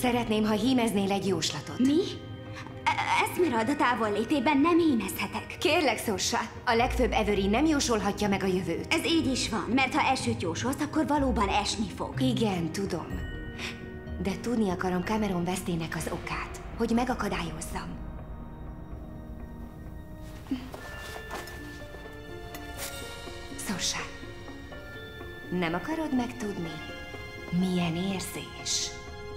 Szeretném, ha hímeznél egy jóslatot. Mi? Esmeralda távollétében nem hímezhetek. Kérlek, Sorsa, a legfőbb Avery nem jósolhatja meg a jövőt. Ez így is van, mert ha esőt jósolsz, akkor valóban esni fog. Igen, tudom. De tudni akarom Cameron vesztének az okát, hogy megakadályozzam. Sorsa, nem akarod megtudni, milyen érzés?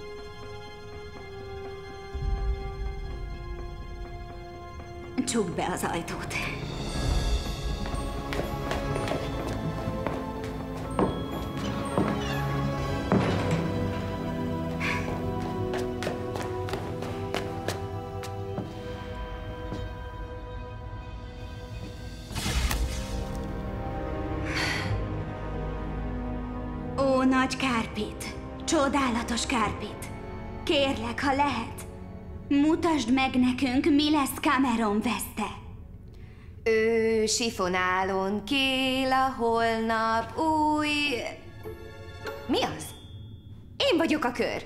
Csukd be az ajtót. Ó, nagy Kárpit! Csodálatos Kárpit! Kérlek, ha lehet, mutasd meg nekünk, mi lesz Cameron veszte. Ő sifonálon kél a holnap új... Mi az? Én vagyok a kör.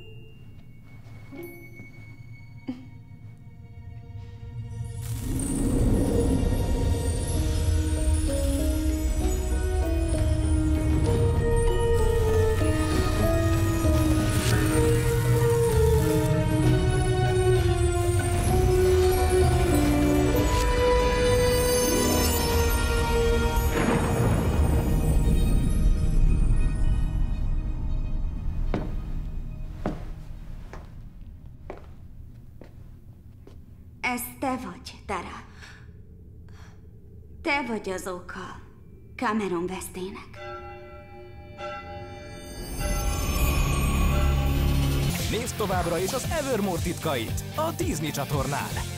Ez te vagy, Tara. Te vagy az oka Cameron vesztének. Nézd továbbra is az Evermore titkait a Disney csatornán!